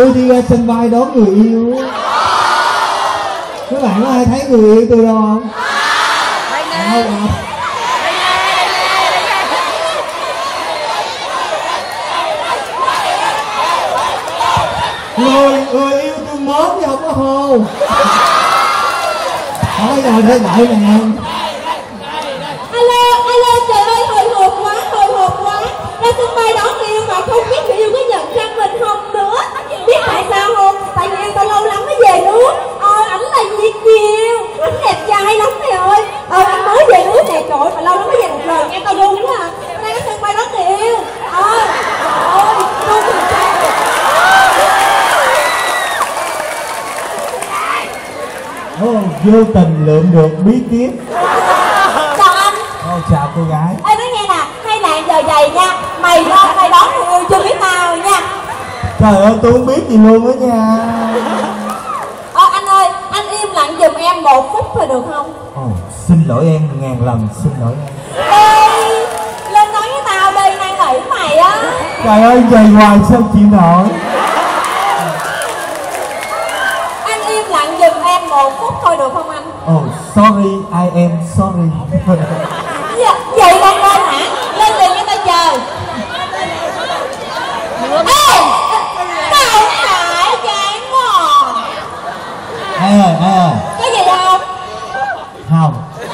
Tôi đi ra sân bay đón người yêu. Các bạn có ai thấy người yêu tôi đâu không? Người yêu tôi mớm chứ không có hôn. Thôi rồi đây đợi nè. Alo, trời ơi, hồi hộp quá. Ra sân bay đón người yêu mà không biết người yêu có nhận ra mình không nữa. Biết tại sao không? Tại vì em tao lâu lắm mới về nước. Ảnh là Việt kiều, ảnh đẹp trai lắm mày ơi. Anh mới về nước nè, trời ơi, mà lâu lắm mới về một lần, em tao run quá à. Đang ở sân bay đón người yêu. Trời ơi, run thì sao? Vô tình lượm được bí kíp. Chào anh. Chào cô gái. Ê nói nghe nè, hay là giờ giày nha. Mày đón người yêu chưa biết tao nha. Trời ơi tôi không biết gì luôn á nha. Anh ơi, anh im lặng giùm em 1 phút thôi được không? Xin lỗi em ngàn lần, xin lỗi em. Ê, lên nói với tao đi, năn nỉ mày á. Trời ơi dày hoài sao chịu nổi. Anh im lặng giùm em 1 phút thôi được không anh? Sorry, I am sorry. Vậy đang lên hả? Lên liền cho tao chờ. Ê, tao không phải chán quá. Ai ơi. Có gì đâu? Không.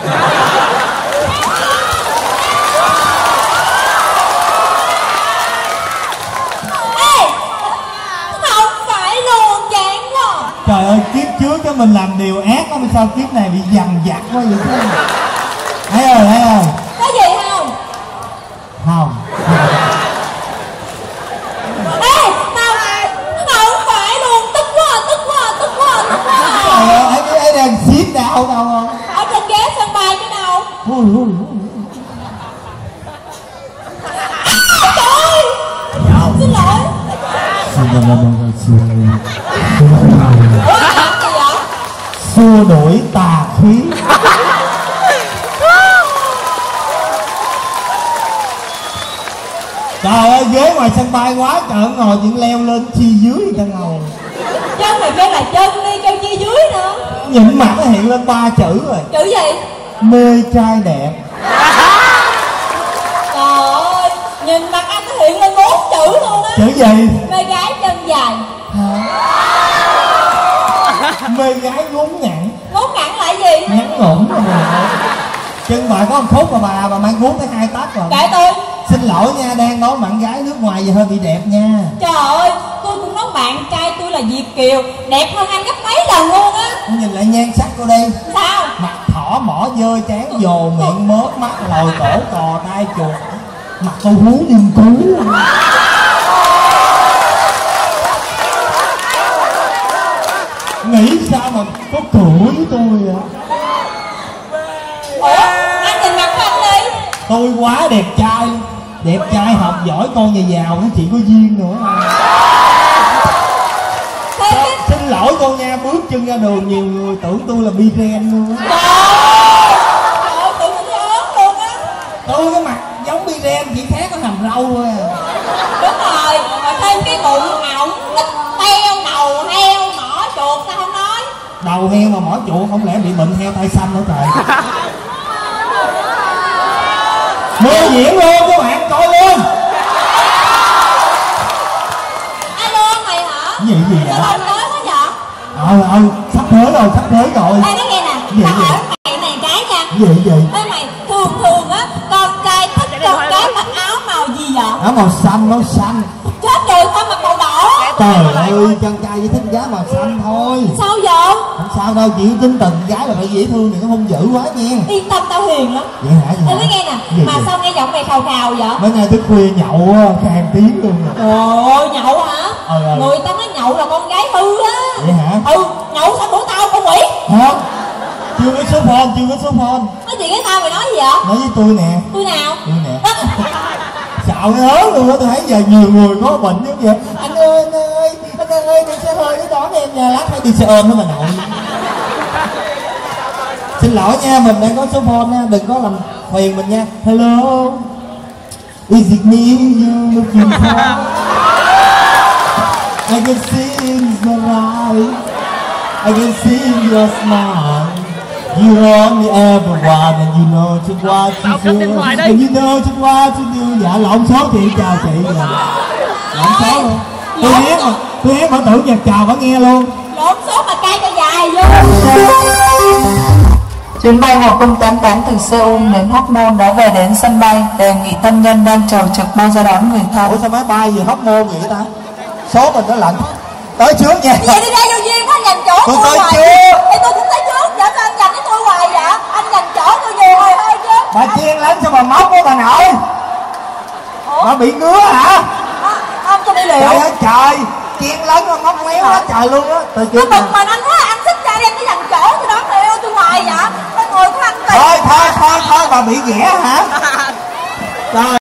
Ê, không phải luôn, chán quá. Trời ơi kiếp trước cho mình làm điều ác đó, mà sao kiếp này bị dằn vặt quá vậy thế? Ai ơi. Có gì không? Không. Ê, tao không phải luôn, tức quá. Trời ơi ấy đang ship đau đâu không? Ở trên ghế sân bay chứ đâu. Trời ơi, xin lỗi. Ủa làm gì vậy? Xua đuổi tà khí. Trời ơi ghế ngoài sân bay quá trời, ngồi chuyện leo lên chi dưới người ta ngồi. Chân mày kêu là chân đi, kêu chi dưới nữa. Nhìn mặt nó hiện lên 3 chữ rồi. Chữ gì? Mê trai đẹp. Trời ơi, nhìn mặt anh nó hiện lên 4 chữ luôn á. Chữ gì? Mê gái chân dài. Mê gái ngốn ngặn. Ngốn ngặn là gì? Ngắn ngủn rồi mà. Chân bà có 1 phút mà bà mang guốc tới 2 tấc rồi. Kệ tôi. Xin lỗi nha, đang nói bạn gái nước ngoài vậy hơi bị đẹp nha. Trời ơi, tôi cũng nói bạn trai tôi là Việt kiều, đẹp hơn anh gấp mấy lần luôn á. Nhìn lại nhan sắc cô đi. Sao? Mặt thỏ mỏ dơ trán dồ miệng mớp mắt lồi cổ cò tai chuột. Mặt tôi hú điên cú. Nghĩ sao mà có tuổi với tôi vậy? Ủa, anh nhìn mặt của anh đi. Tôi quá đẹp trai. Đẹp trai học giỏi con nhà giàu nó chỉ có duyên nữa. Xin lỗi con nha, bước chân ra đường nhiều người tưởng tôi là Biren luôn. Trời ơi, tưởng tôi ớn luôn á. Tôi cái mặt giống Biren chỉ khác có hàm râu thôi à. Đúng rồi, mà thêm cái bụng ổng, ít teo, đầu heo, mỏ chuột sao không nói. Đầu heo mà mỏ chuột không lẽ bị bệnh heo tai xanh hả trời? Mưa diễn luôn các bạn coi luôn. Alo mày hả? Gì vậy? Sao không nói quá vậy? Sắp tới rồi. Ê nói nghe nè, Gì tao vậy? hỏi mày này cái nha. Gì? Ê mày, thường á, con trai thích con gái mặc áo màu gì vậy? Áo màu xanh. Chết rồi, sao mặc màu đỏ? Trời ơi, con trai chỉ thích gái màu xanh thôi. Sao vậy? Không sao đâu, chỉ tính tình gái là phải dễ thương, đừng có hung dữ quá nha. Yên tâm, tao hiền lắm. Vậy hả? Ê nói nghe nè, mà sao nghe giọng mày khào vậy? Mấy ngày thức khuya nhậu khàn tiếng luôn. Ồ, nhậu hả? Ừ. Người ta nói nhậu là con gái hư á. Vậy hả? Nhậu sao của tao con quỷ? Hả? Chưa có số phone. Nói chuyện với tao mày nói gì vậy? Nói với tôi nè. Tôi nào? Tôi nè. Xạo nhớ luôn á, tôi thấy giờ nhiều người có bệnh giống vậy. Anh ơi, đi xe hơi để đón em nhà lát phải đi xe ôm đó mà nội. Xin lỗi nha, mình đang có số phone nha, đừng có làm phiền mình nha. Hello, is it me you looking for? I can see smile. I can see your smile. You only everyone and you know just what you feel. And you know just what you do. Dạ lộn số chị, chào chị. Lộn số luôn. Tôi biết mà tưởng nhạc chào vẫn nghe luôn. Lộn số mà cay cho dài vô. Chuyến bay 1088 từ Seoul đến Hóc Môn đã về đến sân bay. Đề nghị thân nhân đang chờ trực bay ra đón người thân. Ủa sao máy bay về Hóc Môn vậy ta? Số mình nó lạnh. Tới trước nha. Vậy đi ra vô duyên quá, anh dành chỗ Tôi tới hoài. trước. Thì tôi cũng tới trước, vậy sao anh dành cho tôi hoài vậy? Anh dành chỗ tôi nhiều hồi hơi chứ. Bà chiên lắm sao bà móc của bà nội? Bà bị ngứa hả? Ông tôi đi liệu. Trời ơi trời, chiên lớn mà móc méo quá trời luôn á. Từ Tôi trước bực mình anh quá, anh xích ra đi, anh cứ dành chỗ tôi đón người yêu tôi hoài vậy. Tôi ngồi của anh thôi, bà bị ghẻ hả? Trời